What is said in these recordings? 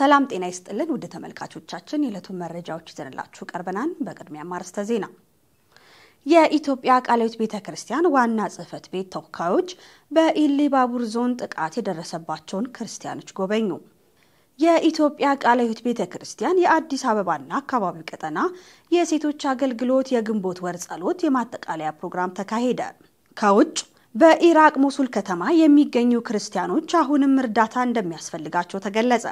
ሰላም ጤና ይስጥልን ውድ ተመልካቾቻችን የዕለቱን መረጃዎች ይዘንላችሁ ቀርበናል። በቅድሚያ ማርስተ ዜና የኢትዮጵያ ቃለ ሕይወት ቤተክርስቲያን ዋና ጽሕፈት ቤት ተወካዮች በኢሊባቡር ዞን ጥቃት የደረሰባቸውን ክርስቲያኖች ጎበኙ። የኢትዮጵያ ቃለ ሕይወት ቤተክርስቲያን የአዲስ አበባና አካባቢው ቀጠና የሴቶች አገልግሎት የግንቦት ወር ጸሎት የማጠቃለያ ፕሮግራም ተካሄደ። ከውጭ በኢራቅ ሞሱል ከተማ የሚገኙ ክርስቲያኖች አሁንም እርዳታ እንደሚያስፈልጋቸው ተገለጸ።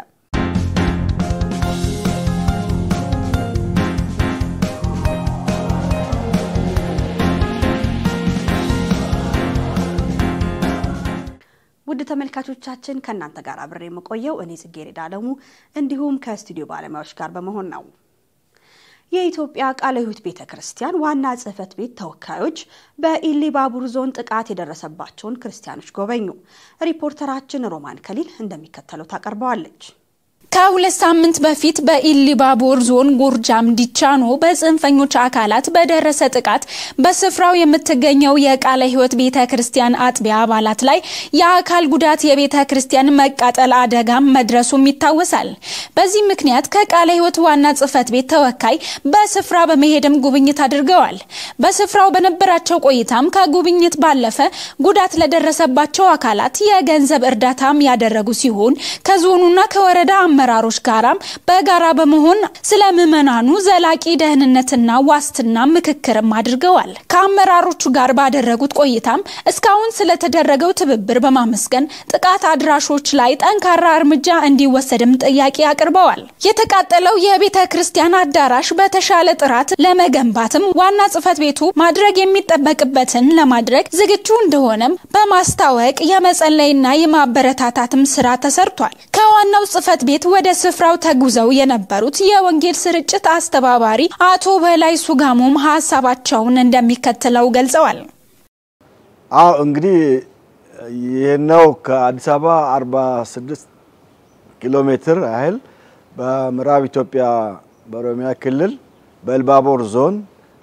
ውድ ተመልካቾቻችን ከናንተ ጋር አብሬ መቆየው እኔ ጽጌረዳ አለሙ እንዲሁም ከስቱዲዮ ባለሙያዎች ጋር በመሆን ነው። የኢትዮጵያ ቃለ ሕይወት ቤተክርስቲያን ዋና ጽሕፈት ቤት ተወካዮች በኢሊባቡር ዞን ጥቃት የደረሰባቸውን ክርስቲያኖች ጎበኙ። ሪፖርተራችን ሮማን ከሊል እንደሚከተለው ታቀርበዋለች። ከሁለት ሳምንት በፊት በኢሊባቡር ዞን ጎርጃም ዲቻኖ በጽንፈኞች አካላት በደረሰ ጥቃት በስፍራው የምትገኘው የቃለ ሕይወት ቤተክርስቲያን አጥቢያ አባላት ላይ የአካል ጉዳት የቤተክርስቲያን መቃጠል አደጋ መድረሱም ይታወሳል። በዚህ ምክንያት ከቃለ ሕይወት ዋና ጽሕፈት ቤት ተወካይ በስፍራ በመሄድም ጉብኝት አድርገዋል። በስፍራው በነበራቸው ቆይታም ከጉብኝት ባለፈ ጉዳት ለደረሰባቸው አካላት የገንዘብ እርዳታም ያደረጉ ሲሆን ከዞኑና ከወረዳ አመራሮች ጋራም በጋራ በመሆን ስለምመናኑ ዘላቂ ደህንነትና ዋስትና ምክክርም አድርገዋል። ከአመራሮቹ ጋር ባደረጉት ቆይታም እስካሁን ስለተደረገው ትብብር በማመስገን ጥቃት አድራሾች ላይ ጠንካራ እርምጃ እንዲወሰድም ጥያቄ አቅርበዋል። የተቃጠለው የቤተክርስቲያን አዳራሽ በተሻለ ጥራት ለመገንባትም ዋና ጽሕፈት ቤቱ ማድረግ የሚጠበቅበትን ለማድረግ ዝግጁ እንደሆነም በማስታወቅ የመጸለይና የማበረታታትም ስራ ተሰርቷል። ከዋናው ጽሕፈት ቤት ወደ ስፍራው ተጉዘው የነበሩት የወንጌል ስርጭት አስተባባሪ አቶ በላይ ሱጋሙም ሐሳባቸውን እንደሚከተለው ገልጸዋል። እንግዲህ የነው ከአዲስ አበባ 46 ኪሎ ሜትር ያህል በምዕራብ ኢትዮጵያ በኦሮሚያ ክልል በኢሊባቡር ዞን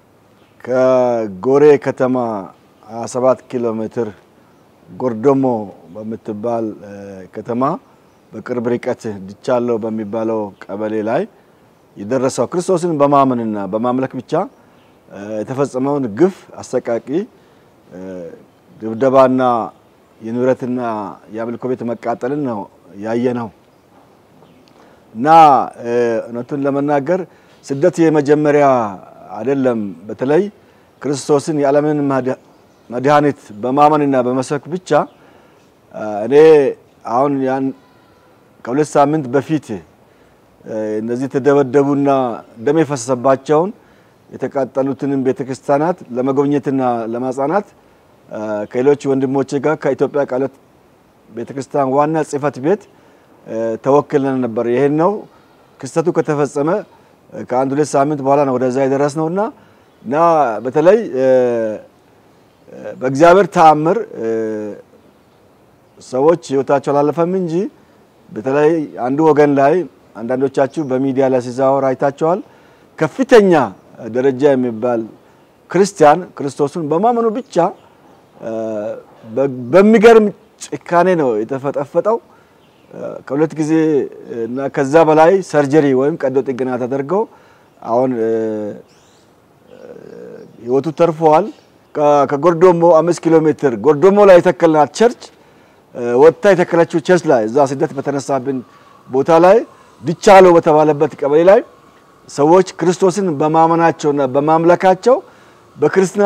ከጎሬ ከተማ 27 ኪሎ ሜትር ጎርዶሞ በምትባል ከተማ በቅርብ ርቀት ዲቻሎ በሚባለው ቀበሌ ላይ የደረሰው ክርስቶስን በማመንና በማምለክ ብቻ የተፈጸመውን ግፍ አሰቃቂ ድብደባና የንብረትና የአምልኮ ቤት መቃጠልን ነው ያየነው። እና እውነቱን ለመናገር ስደት የመጀመሪያ አይደለም። በተለይ ክርስቶስን የዓለምን መድኃኒት በማመንና በመስበክ ብቻ እኔ አሁን ያን ከሁለት ሳምንት በፊት እነዚህ ተደበደቡና ደም የፈሰሰባቸውን የተቃጠሉትን ቤተክርስቲያናት ለመጎብኘትና ለማጽናናት ከሌሎች ወንድሞቼ ጋር ከኢትዮጵያ ቃለ ሕይወት ቤተክርስቲያን ዋና ጽሕፈት ቤት ተወክለን ነበር። ይሄን ነው ክስተቱ ከተፈጸመ ከአንድ ሁለት ሳምንት በኋላ ነው ወደዛ የደረስነውና በተለይ በእግዚአብሔር ተአምር ሰዎች ህይወታቸው አላለፈም እንጂ በተለይ አንዱ ወገን ላይ አንዳንዶቻችሁ በሚዲያ ላይ ሲዛወር አይታችኋል። ከፍተኛ ደረጃ የሚባል ክርስቲያን ክርስቶስን በማመኑ ብቻ በሚገርም ጭካኔ ነው የተፈጠፈጠው። ከሁለት ጊዜ እና ከዛ በላይ ሰርጀሪ ወይም ቀዶ ጥገና ተደርገው አሁን ህይወቱ ተርፏል። ከጎርዶሞ 5 ኪሎ ሜትር ጎርዶሞ ላይ የተከለናት ቸርች ወጣ የተከለችው ቸርች ላይ እዛ ስደት በተነሳብን ቦታ ላይ ዲቻሎ በተባለበት ቀበሌ ላይ ሰዎች ክርስቶስን በማመናቸውና በማምለካቸው በክርስትና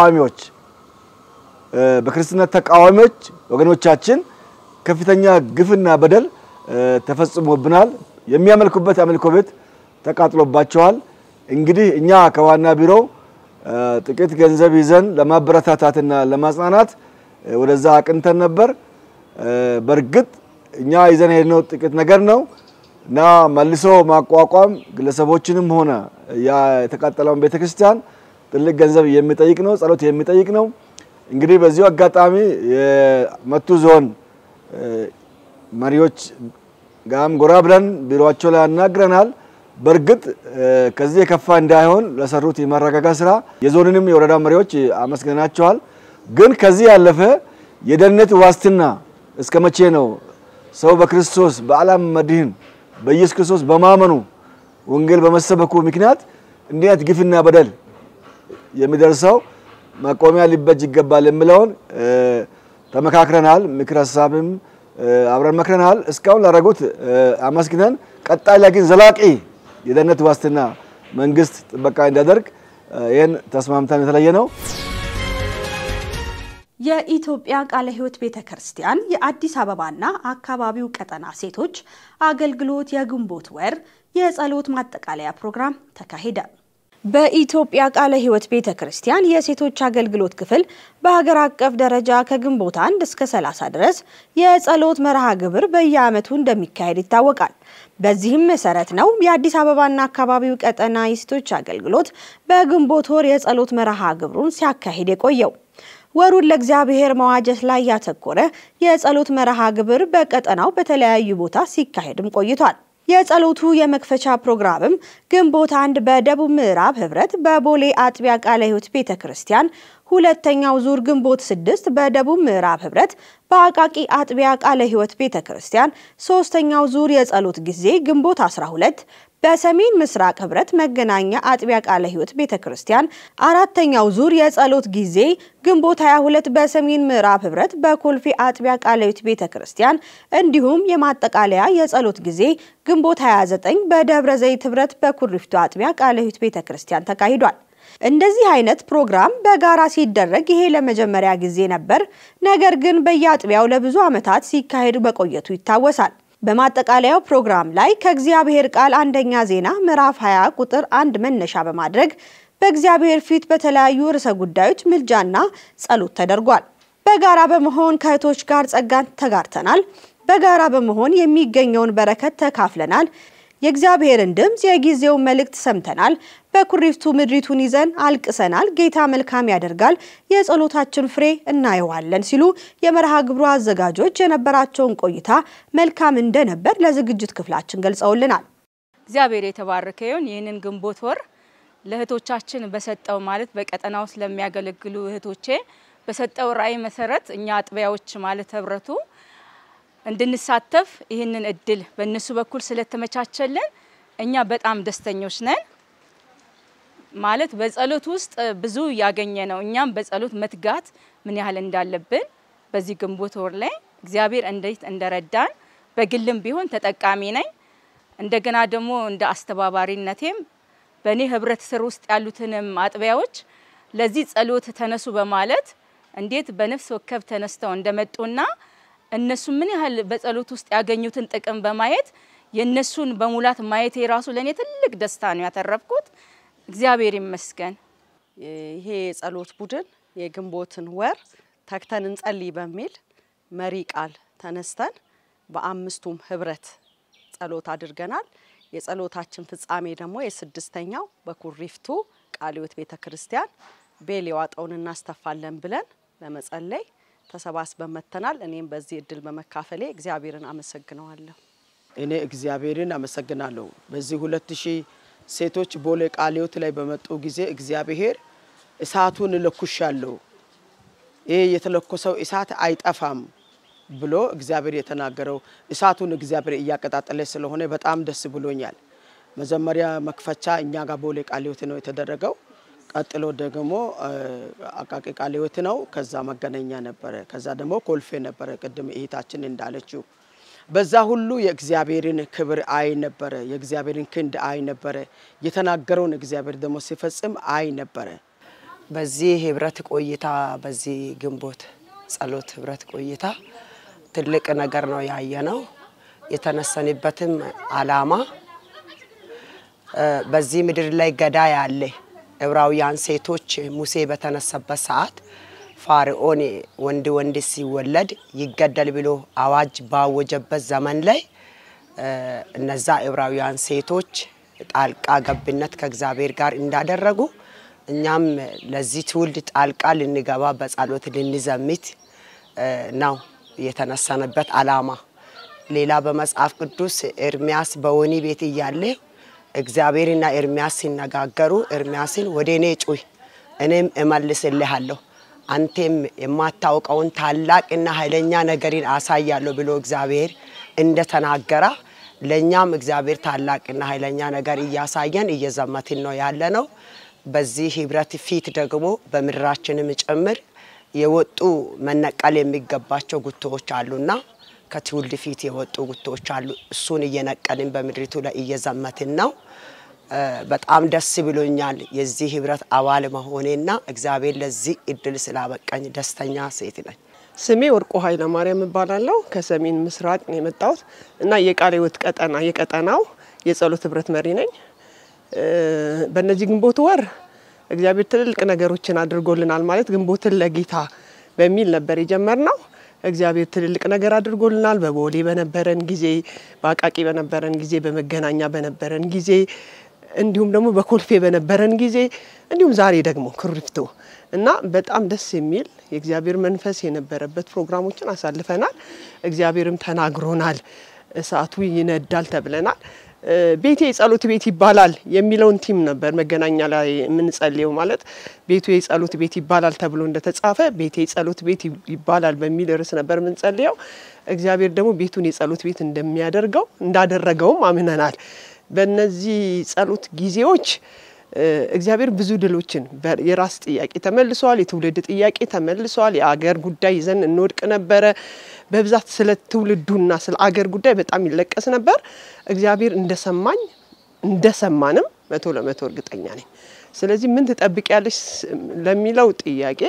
ተቃዋሚዎች ወገኖቻችን ከፍተኛ ግፍና በደል ተፈጽሞብናል። የሚያመልኩበት አምልኮ ቤት ተቃጥሎባቸዋል። እንግዲህ እኛ ከዋና ቢሮ ጥቂት ገንዘብ ይዘን ለማበረታታትና ለማጽናናት ወደዛ አቅንተን ነበር። በርግጥ እኛ ይዘን ሄድነው ጥቂት ነገር ነውና መልሶ ማቋቋም ግለሰቦችንም ሆነ ያ የተቃጠለውን ቤተክርስቲያን ትልቅ ገንዘብ የሚጠይቅ ነው፣ ጸሎት የሚጠይቅ ነው። እንግዲህ በዚሁ አጋጣሚ የመቱ ዞን መሪዎች ጋም ጎራ ብለን ቢሮአቸው ላይ አናግረናል። በርግጥ ከዚህ የከፋ እንዳይሆን ለሰሩት የማረጋጋት ስራ የዞንንም የወረዳ መሪዎች አመስግናቸዋል። ግን ከዚህ ያለፈ የደህንነት ዋስትና እስከመቼ ነው ሰው በክርስቶስ በዓለም መድህን በኢየሱስ ክርስቶስ በማመኑ ወንጌል በመሰበኩ ምክንያት እንዴት ግፍና በደል የሚደርሰው መቆሚያ ሊበጅ ይገባል የሚለውን ተመካክረናል። ምክር ሐሳብም አብረን መክረናል። እስካሁን ላደረጉት አመስግነን ቀጣይ ላይ ግን ዘላቂ የደህንነት ዋስትና መንግስት ጥበቃ እንዲያደርግ ይሄን ተስማምተን የተለየ ነው። የኢትዮጵያ ቃለ ሕይወት ቤተክርስቲያን የአዲስ አበባና አካባቢው ቀጠና ሴቶች አገልግሎት የግንቦት ወር የጸሎት ማጠቃለያ ፕሮግራም ተካሄደ። በኢትዮጵያ ቃለ ሕይወት ቤተክርስቲያን የሴቶች አገልግሎት ክፍል በሀገር አቀፍ ደረጃ ከግንቦት 1 እስከ 30 ድረስ የጸሎት መርሃ ግብር በየዓመቱ እንደሚካሄድ ይታወቃል። በዚህም መሰረት ነው የአዲስ አበባና አካባቢው ቀጠና የሴቶች አገልግሎት በግንቦት ወር የጸሎት መርሃ ግብሩን ሲያካሂድ የቆየው። ወሩን ለእግዚአብሔር መዋጀት ላይ ያተኮረ የጸሎት መርሃ ግብር በቀጠናው በተለያዩ ቦታ ሲካሄድም ቆይቷል። የጸሎቱ የመክፈቻ ፕሮግራምም ግንቦት 1 በደቡብ ምዕራብ ህብረት በቦሌ አጥቢያ ቃለ ሕይወት ቤተክርስቲያን፣ ሁለተኛው ዙር ግንቦት 6 በደቡብ ምዕራብ ህብረት በአቃቂ አጥቢያ ቃለ ሕይወት ቤተክርስቲያን፣ ሶስተኛው ዙር የጸሎት ጊዜ ግንቦት 12 በሰሜን ምስራቅ ህብረት መገናኛ አጥቢያ ቃለ ሕይወት ቤተክርስቲያን፣ አራተኛው ዙር የጸሎት ጊዜ ግንቦት 22 በሰሜን ምዕራብ ህብረት በኮልፌ አጥቢያ ቃለ ሕይወት ቤተክርስቲያን እንዲሁም የማጠቃለያ የጸሎት ጊዜ ግንቦት 29 በደብረ ዘይት ህብረት በኩሪፍቱ አጥቢያ ቃለ ሕይወት ቤተክርስቲያን ተካሂዷል። እንደዚህ አይነት ፕሮግራም በጋራ ሲደረግ ይሄ ለመጀመሪያ ጊዜ ነበር። ነገር ግን በየአጥቢያው ለብዙ ዓመታት ሲካሄድ መቆየቱ ይታወሳል። በማጠቃለያው ፕሮግራም ላይ ከእግዚአብሔር ቃል አንደኛ ዜና ምዕራፍ 20 ቁጥር 1 መነሻ በማድረግ በእግዚአብሔር ፊት በተለያዩ ርዕሰ ጉዳዮች ምልጃና ጸሎት ተደርጓል። በጋራ በመሆን ከእህቶች ጋር ጸጋን ተጋርተናል። በጋራ በመሆን የሚገኘውን በረከት ተካፍለናል። የእግዚአብሔርን ድምጽ የጊዜውን መልእክት ሰምተናል። በኩሪፍቱ ምድሪቱን ይዘን አልቅሰናል። ጌታ መልካም ያደርጋል፣ የጸሎታችን ፍሬ እናየዋለን ሲሉ የመርሃ ግብሩ አዘጋጆች የነበራቸውን ቆይታ መልካም እንደነበር ለዝግጅት ክፍላችን ገልጸውልናል። እግዚአብሔር የተባረከ ይሁን። ይህንን ግንቦት ወር ለእህቶቻችን በሰጠው ማለት በቀጠናው ስለሚያገለግሉ እህቶቼ በሰጠው ራዕይ መሰረት እኛ አጥቢያዎች ማለት ህብረቱ እንድንሳተፍ ይህንን እድል በእነሱ በኩል ስለተመቻቸልን እኛ በጣም ደስተኞች ነን። ማለት በጸሎት ውስጥ ብዙ ያገኘ ነው። እኛም በጸሎት መትጋት ምን ያህል እንዳለብን በዚህ ግንቦት ወር ላይ እግዚአብሔር እንዴት እንደረዳን በግልም ቢሆን ተጠቃሚ ነኝ። እንደገና ደግሞ እንደ አስተባባሪነቴም በኔ ህብረት ስር ውስጥ ያሉትንም አጥቢያዎች ለዚህ ጸሎት ተነሱ በማለት እንዴት በነፍስ ወከፍ ተነስተው እንደመጡና እነሱ ምን ያህል በጸሎት ውስጥ ያገኙትን ጥቅም በማየት የነሱን በሙላት ማየት የራሱ ለኔ ትልቅ ደስታ ነው ያተረፍኩት። እግዚአብሔር ይመስገን። ይሄ ጸሎት ቡድን የግንቦትን ወር ተክተን እንጸልይ በሚል መሪ ቃል ተነስተን በአምስቱም ህብረት ጸሎት አድርገናል። የጸሎታችን ፍጻሜ ደግሞ የስድስተኛው በኩሪፍቱ ቃለ ሕይወት ቤተክርስቲያን ቤሌዋጣውን እናስተፋለን ብለን ለመጸለይ ተሰባስበን መተናል። እኔም በዚህ እድል በመካፈሌ እግዚአብሔርን አመሰግናለሁ። እኔ እግዚአብሔርን አመሰግናለሁ። በዚህ 2000 ሴቶች ቦሌ ቃለ ሕይወት ላይ በመጡ ጊዜ እግዚአብሔር እሳቱን ለኩሻለሁ፣ ይሄ የተለኮሰው እሳት አይጠፋም ብሎ እግዚአብሔር የተናገረው እሳቱን እግዚአብሔር እያቀጣጠለ ስለሆነ በጣም ደስ ብሎኛል። መጀመሪያ መክፈቻ እኛ ጋር ቦሌ ቃለ ሕይወት ነው የተደረገው። ቀጥሎ ደግሞ አቃቂ ቃለ ሕይወት ነው። ከዛ መገናኛ ነበር። ከዛ ደግሞ ኮልፌ ነበር። ቅድም እህታችን እንዳለችው በዛ ሁሉ የእግዚአብሔርን ክብር አይ ነበር፣ የእግዚአብሔርን ክንድ አይ ነበር፣ የተናገረውን እግዚአብሔር ደግሞ ሲፈጽም አይ ነበር። በዚህ ህብረት ቆይታ በዚህ ግንቦት ጸሎት ህብረት ቆይታ ትልቅ ነገር ነው ያየነው። የተነሰንበትም አላማ በዚህ ምድር ላይ ገዳ ያለ ዕብራውያን ሴቶች ሙሴ በተነሰበት ሰዓት ፋርዖን ወንድ ሲወለድ ይገደል ብሎ አዋጅ ባወጀበት ዘመን ላይ እነዛ ዕብራውያን ሴቶች ጣልቃ ገብነት ከእግዚአብሔር ጋር እንዳደረጉ እኛም ለዚህ ትውልድ ጣልቃ ልንገባ በጸሎት ልንዘምት ነው የተነሳነበት አላማ። ሌላ በመጽሐፍ ቅዱስ ኤርሚያስ በወኒ ቤት እያለ እግዚአብሔርና ኤርሚያስ ሲነጋገሩ ኤርሚያስን ወደኔ ጩይ እኔም እመልስልሃለሁ አንተም የማታውቀውን ታላቅና ኃይለኛ ነገርን አሳያለሁ ብሎ እግዚአብሔር እንደተናገረ ለኛም እግዚአብሔር ታላቅና ኃይለኛ ነገር እያሳየን እየዘመትን ነው ያለነው በዚህ ህብረት ፊት ደግሞ በምድራችንም ጭምር የወጡ መነቀል የሚገባቸው ጉቶዎች አሉና ከትውልድ ፊት የወጡ ጉቶዎች አሉ እሱን እየነቀልን በምድሪቱ ላይ እየዘመትን ነው በጣም ደስ ብሎኛል የዚህ ህብረት አባል መሆኔና እግዚአብሔር ለዚህ እድል ስላበቃኝ ደስተኛ ሴት ነኝ ስሜ ወርቁ ኃይለ ማርያም እባላለሁ ከሰሜን ምስራቅ ነው የመጣሁት እና የቃለ ሕይወት የቀጠናው የጸሎት ህብረት መሪ ነኝ በእነዚህ ግንቦት ወር እግዚአብሔር ትልልቅ ነገሮችን አድርጎልናል ማለት ግንቦትን ለጌታ በሚል ነበር የጀመርነው እግዚአብሔር ትልልቅ ነገር አድርጎልናል በቦሌ በነበረን ጊዜ በአቃቂ በነበረን ጊዜ በመገናኛ በነበረን ጊዜ እንዲሁም ደግሞ በኮልፌ በነበረን ጊዜ እንዲሁም ዛሬ ደግሞ ኩሪፍቱ እና በጣም ደስ የሚል የእግዚአብሔር መንፈስ የነበረበት ፕሮግራሞችን አሳልፈናል እግዚአብሔርም ተናግሮናል እሳቱ ይነዳል ተብለናል ቤቴ የጸሎት ቤት ይባላል የሚለውን ቲም ነበር መገናኛ ላይ የምንጸልየው ማለት ቤቱ የጸሎት ቤት ይባላል ተብሎ እንደተጻፈ ቤቴ የጸሎት ቤት ይባላል በሚል ርዕስ ነበር የምንጸልየው እግዚአብሔር ደግሞ ቤቱን የጸሎት ቤት እንደሚያደርገው እንዳደረገውም አምነናል በእነዚህ ጸሎት ጊዜዎች እግዚአብሔር ብዙ ድሎችን የራስ ጥያቄ ተመልሷል የትውልድ ጥያቄ ተመልሷል የአገር ጉዳይ ይዘን እንወድቅ ነበር በብዛት ስለ ትውልዱና ስለ አገር ጉዳይ በጣም ይለቀስ ነበር እግዚአብሔር እንደሰማንም 100% እርግጠኛ ነኝ ስለዚህ ምን ትጠብቂያለሽ ለሚለው ጥያቄ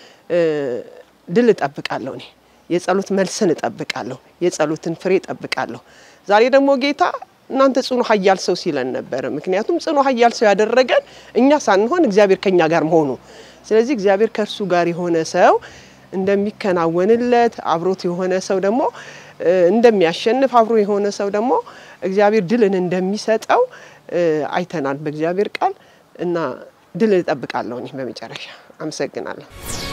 ድል እጠብቃለሁ እኔ የጸሎት መልስን እጠብቃለሁ የጸሎትን ፍሬ እጠብቃለሁ ዛሬ ደግሞ ጌታ እናንተ ጽኑ ኃያል ሰው ሲለን ነበር ምክንያቱም ጽኑ ኃያል ሰው ያደረገን እኛ ሳንሆን እግዚአብሔር ከኛ ጋር መሆኑ ስለዚህ እግዚአብሔር ከርሱ ጋር የሆነ ሰው እንደሚከናወንለት አብሮት የሆነ ሰው ደግሞ እንደሚያሸንፍ አብሮ የሆነ ሰው ደግሞ እግዚአብሔር ድልን እንደሚሰጠው አይተናል በእግዚአብሔር ቃል እና ድል እጠብቃለሁ እኔ በመጨረሻ አመሰግናለሁ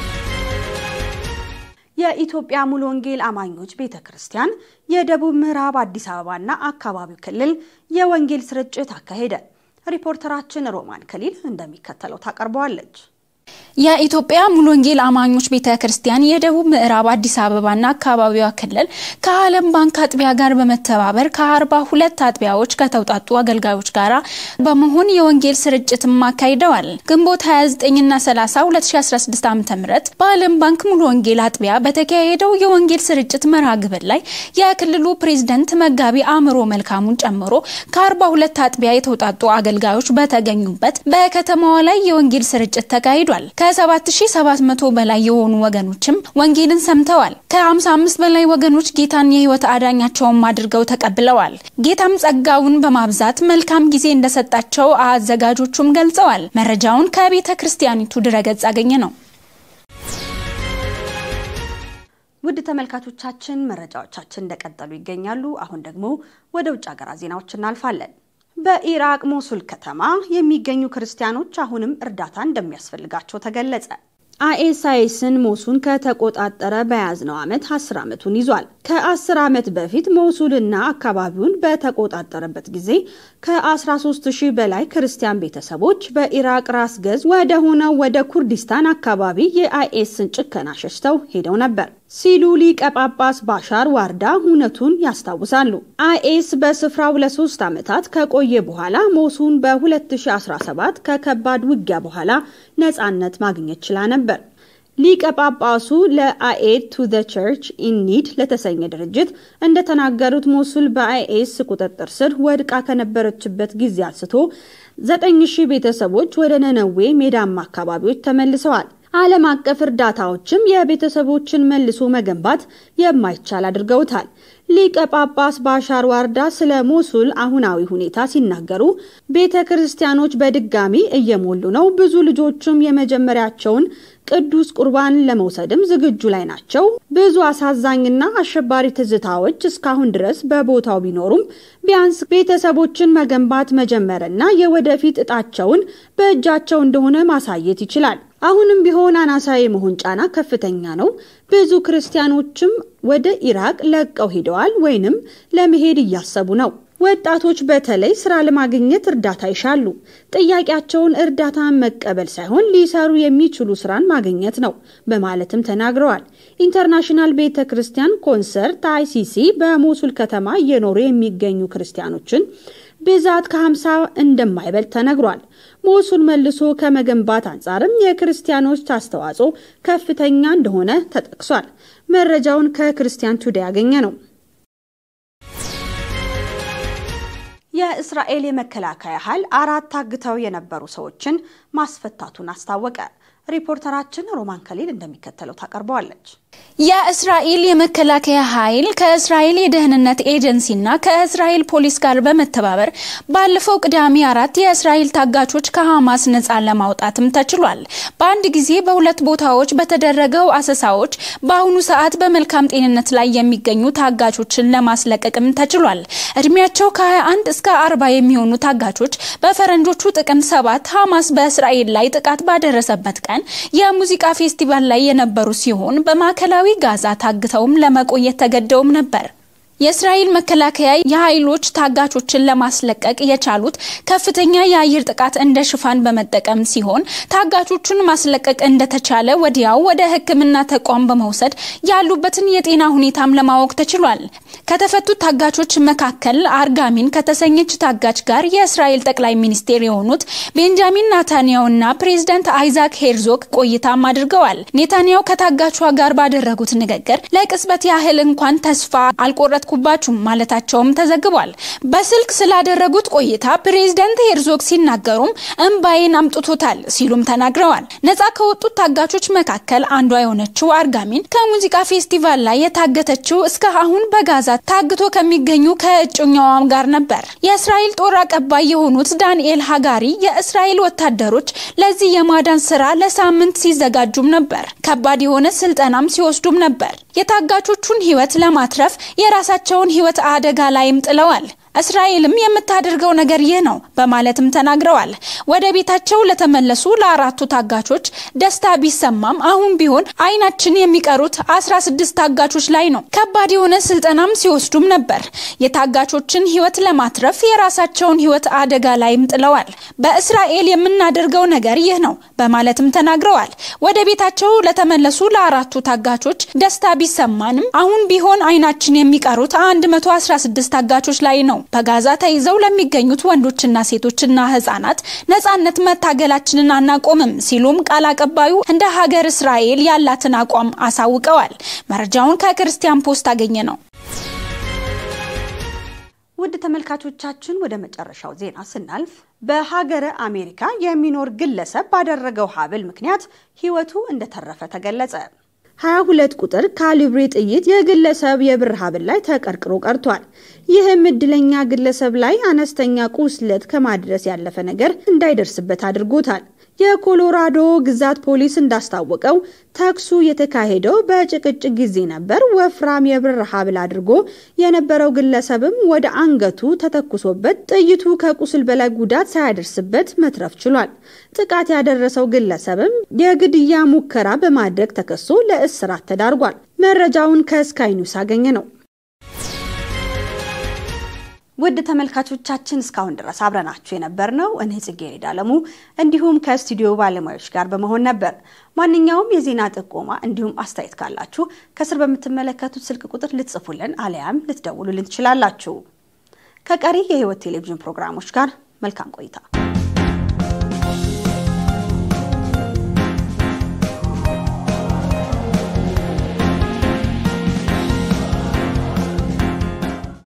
የኢትዮጵያ ሙሉ ወንጌል አማኞች ቤተክርስቲያን የደቡብ ምዕራብ አዲስ አበባና አካባቢው ክልል የወንጌል ስርጭት አካሄደ ሪፖርተራችን ሮማን ከሊል እንደሚከተለው ታቀርበዋለች የኢትዮጵያ ሙሉ ወንጌል አማኞች ቤተክርስቲያን የደቡብ ምዕራብ አዲስ አበባና አካባቢው ክልል ከዓለም ባንክ አጥቢያ ጋር በመተባበር ከ42 አጥቢያዎች ከተውጣጡ አገልጋዮች ጋር በመሆን የወንጌል ስርጭት ማካሂደዋል ግንቦት 29 እና 30 2016 ዓ.ም በዓለም ባንክ ሙሉ ወንጌል አጥቢያ በተካሄደው የወንጌል ስርጭት መርሃ ግብር ላይ የክልሉ ፕሬዝዳንት መጋቢ አምሮ መልካሙን ጨምሮ ከ42 አጥቢያ የተውጣጡ አገልጋዮች በተገኙበት በከተማዋ ላይ የወንጌል ስርጭት ተካሂዷል ከ7700 በላይ የሆኑ ወገኖችም ወንጌልን ሰምተዋል ከ55 በላይ ወገኖች ጌታን የህይወት አዳኛቸውን አድርገው ተቀብለዋል ጌታም ጸጋውን በማብዛት መልካም ጊዜ እንደሰጣቸው አዘጋጆቹም ገልጸዋል መረጃውን ከቤተክርስቲያኒቱ ድረገጽ አገኘ ነው ውድ ተመልካቾቻችን መረጃዎቻችን እንደቀጠሉ ይገኛሉ አሁን ደግሞ ወደ ውጭ ሀገር ዜናዎች እናልፋለን በኢራቅ ሞሱል ከተማ የሚገኙ ክርስቲያኖች አሁንም እርዳታ እንደሚያስፈልጋቸው ተገለጸ አይኤስአይስን ሞሱን ከተቆጣጠረ በያዝነው ዓመት 10 ዓመቱን ይዟል ከ10 ዓመት በፊት ሞሱልና አካባቢውን በተቆጣጠረበት ጊዜ ከ13000 በላይ ክርስቲያን ቤተሰቦች በኢራቅ ራስ ገዝ ወደ ሆነው ወደ ኩርዲስታን አካባቢ የአይኤስን ጭከና ሸሽተው ሄደው ነበር ሲሉ ሊቀ ጳጳስ ባሻር ዋርዳ ሁነቱን ያስታውሳሉ አይኤስ በስፍራው ለ3 ዓመታት ከቆየ በኋላ ሞሱን በ2017 ከከባድ ውጊያ በኋላ ነፃነት ማግኘት ችላ ነበር ሊቀ ጳጳሱ ለአይድ ቱ ዘ ቸርች ኢን ኒድ ለተሰኘ ድርጅት እንደተናገሩት ሞሱል በአይኤስ ቁጥጥር ስር ወድቃ ከነበረችበት ጊዜ አንስቶ 9000 ቤተሰቦች ወደ ነነዌ ሜዳማ አካባቢዎች ተመልሰዋል ዓለም አቀፍ እርዳታዎችም የቤተሰቦችን መልሶ መገንባት የማይቻል አድርገውታል ሊቀ ጳጳስ ባሻር ዋርዳ ስለ ሞሱል አሁናዊ ሁኔታ ሲናገሩ ቤተክርስቲያኖች በድጋሚ እየሞሉ ነው ብዙ ልጆችም የመጀመሪያቸውን ቅዱስ ቁርባን ለመውሰድም ዝግጁ ላይ ናቸው ብዙ አሳዛኝና አሸባሪ ትዝታዎች እስካሁን ድረስ በቦታው ቢኖሩም ቢያንስ ቤተሰቦችን መገንባት መጀመርና የወደፊት እጣቸውን በእጃቸው እንደሆነ ማሳየት ይችላል አሁንም ቢሆን አናሳይ መሆን ጫና ከፍተኛ ነው ብዙ ክርስቲያኖችም ወደ ኢራቅ ለቀው ሄደዋል ወይንም ለመሄድ እያሰቡ ነው ወጣቶች በተለይ ስራ ለማግኘት እርዳታ ይሻሉ። ጥያቄያቸውን እርዳታን መቀበል ሳይሆን ሊሰሩ የሚችሉ ስራን ማግኘት ነው በማለትም ተናግረዋል። ኢንተርናሽናል ቤተክርስቲያን ኮንሰርት አይሲሲ በሞሱል ከተማ እየኖሩ የሚገኙ ክርስቲያኖችን ብዛት ከ50 እንደማይበልጥ ተነግሯል። ሞሱል መልሶ ከመገንባት አንጻርም የክርስቲያኖች አስተዋጽኦ ከፍተኛ እንደሆነ ተጠቅሷል። መረጃውን ከክርስቲያን ቱዴይ ያገኘ ነው። የእስራኤል የመከላከያ ኃይል 4 ታግተው የነበሩ ሰዎችን ማስፈታቱን አስታወቀ። ሪፖርተራችን ሮማን ከሊል እንደሚከተለው ታቀርበዋለች። የእስራኤል የመከላከያ ኃይል ከእስራኤል የደህንነት ኤጀንሲና ከእስራኤል ፖሊስ ጋር በመተባበር ባለፈው ቅዳሜ 4 የእስራኤል ታጋቾች ከሐማስ ነፃ ለማውጣትም ተችሏል። በአንድ ጊዜ በሁለት ቦታዎች በተደረገው አሰሳዎች በአሁኑ ሰዓት በመልካም ጤንነት ላይ የሚገኙ ታጋቾችን ለማስለቀቅም ተችሏል። እድሜያቸው ከ21 እስከ 40 የሚሆኑ ታጋቾች በፈረንጆቹ ጥቅምት 7 ሐማስ በእስራኤል ላይ ጥቃት ባደረሰበት ቀን የሙዚቃ ፌስቲቫል ላይ የነበሩ ሲሆን በማዕከላዊ ጋዛ ታግተውም ለመቆየት ተገደውም ነበር። የእስራኤል መከላከያ የኃይሎች ታጋቾችን ለማስለቀቅ የቻሉት ከፍተኛ የአየር ጥቃት እንደ ሽፋን በመጠቀም ሲሆን ታጋቾቹን ማስለቀቅ እንደተቻለ ወዲያው ወደ ሕክምና ተቋም በመውሰድ ያሉበትን የጤና ሁኔታም ለማወቅ ተችሏል። ከተፈቱት ታጋቾች መካከል አርጋሚን ከተሰኘች ታጋች ጋር የእስራኤል ጠቅላይ ሚኒስቴር የሆኑት ቤንጃሚን ኔታንያሁና ፕሬዝዳንት አይዛክ ሄርዞግ ቆይታም አድርገዋል። ኔታንያሁ ከታጋቿ ጋር ባደረጉት ንግግር ለቅጽበት ያህል እንኳን ተስፋ አልቆረጥኩም ማለታቸውም ተዘግቧል። በስልክ ስላደረጉት ቆይታ ፕሬዝዳንት ሄርዞግ ሲናገሩም እንባይን አምጥቶታል ሲሉም ተናግረዋል። ነፃ ከወጡት ታጋቾች መካከል አንዷ የሆነችው አርጋሚን ከሙዚቃ ፌስቲቫል ላይ የታገተችው እስከ አሁን በጋዛ ታግቶ ከሚገኙ ከእጮኛዋም ጋር ነበር። የእስራኤል ጦር አቀባይ የሆኑት ዳንኤል ሃጋሪ የእስራኤል ወታደሮች ለዚህ የማዳን ስራ ለሳምንት ሲዘጋጁም ነበር። ከባድ የሆነ ስልጠናም ሲወስዱም ነበር። የታጋቾቹን ህይወት ለማትረፍ የራሳቸውን ህይወት አደጋ ላይም ጥለዋል። እስራኤልም የምታደርገው ነገር ይህ ነው በማለትም ተናግረዋል። ወደ ቤታቸው ለተመለሱ ለአራቱ ታጋቾች ደስታ ቢሰማም አሁን ቢሆን አይናችን የሚቀሩት 16 ታጋቾች ላይ ነው። ከባድ የሆነ ስልጠናም ሲወስዱም ነበር። የታጋቾችን ህይወት ለማትረፍ የራሳቸውን ህይወት አደጋ ላይም ጥለዋል። በእስራኤል የምናደርገው ነገር ይህ ነው በማለትም ተናግረዋል። ወደ ቤታቸው ለተመለሱ ለአራቱ ታጋቾች ደስታ ቢሰማንም አሁን ቢሆን አይናችን የሚቀሩት 116 ታጋቾች ላይ ነው። በጋዛ ተይዘው ለሚገኙት ወንዶችና ሴቶችና ህፃናት ነፃነት መታገላችንን አናቆምም ሲሉም ቃል አቀባዩ እንደ ሀገር እስራኤል ያላትን አቋም አሳውቀዋል። መረጃውን ከክርስቲያን ፖስት አገኘ ነው። ውድ ተመልካቾቻችን ወደ መጨረሻው ዜና ስናልፍ በሀገረ አሜሪካ የሚኖር ግለሰብ ባደረገው ሀብል ምክንያት ህይወቱ እንደተረፈ ተገለጸ። 22 ቁጥር ካሊብሬ ጥይት የግለሰብ የብር ሀብል ላይ ተቀርቅሮ ቀርቷል። ይህም እድለኛ ግለሰብ ላይ አነስተኛ ቁስለት ከማድረስ ያለፈ ነገር እንዳይደርስበት አድርጎታል። የኮሎራዶ ግዛት ፖሊስ እንዳስታወቀው ተኩሱ የተካሄደው በጭቅጭቅ ጊዜ ነበር። ወፍራም የብር ሀብል አድርጎ የነበረው ግለሰብም ወደ አንገቱ ተተኩሶበት ጥይቱ ከቁስል በላይ ጉዳት ሳያደርስበት መትረፍ ችሏል። ጥቃት ያደረሰው ግለሰብም የግድያ ሙከራ በማድረግ ተከሶ ለእስራት ተዳርጓል። መረጃውን ከስካይ ኒውስ አገኘ ነው። ውድ ተመልካቾቻችን እስካሁን ድረስ አብረናችሁ የነበርነው እኔ ጽጌረዳ አለሙ እንዲሁም ከስቱዲዮ ባለሙያዎች ጋር በመሆን ነበር። ማንኛውም የዜና ጥቆማ እንዲሁም አስተያየት ካላችሁ ከስር በምትመለከቱት ስልክ ቁጥር ልትጽፉልን አለያም ልትደውሉልን ትችላላችሁ። ከቀሪ የህይወት ቴሌቪዥን ፕሮግራሞች ጋር መልካም ቆይታ